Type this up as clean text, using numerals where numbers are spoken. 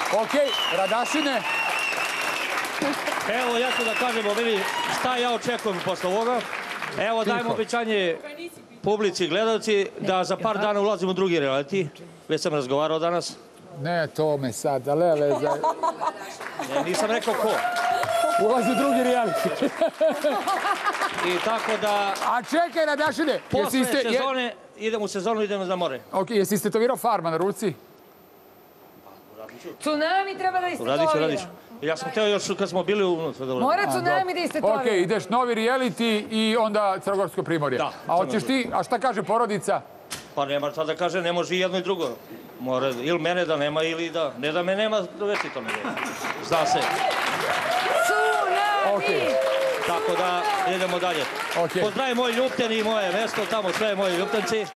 Okej, Radašine. Evo, ja ću da kažem o meni šta ja očekujem posle ovoga. Evo, dajem obećanje publici i gledalci da za par dana ulazimo u drugi reality. Već sam razgovarao danas. Ne, to me sad, lele. Nisam rekao ko. Ulazi u drugi reality. I tako da... A čekaj, Radašine. Posle sezone, idemo u sezonu, idemo za more. Ok, jesi istetovirao farma na ruci? Tsunami treba da istetovira. Radiću. Ja sam hteo još kad smo bili unutra. Mora tsunami da istetovira. Ok, ideš novi reality i onda Crnogorsko primorje. Da. A hoćeš ti, a šta kaže porodica? Pa nema šta da kaže, ne može i jedno i drugo. Mora ili mene da nema ili da... Ne da me nema, da već i to ne nema. Zna se. Tsunami! Tako da idemo dalje. Pozdravi moj Ljupten i moje mesto, tamo sve moji Ljuptenci.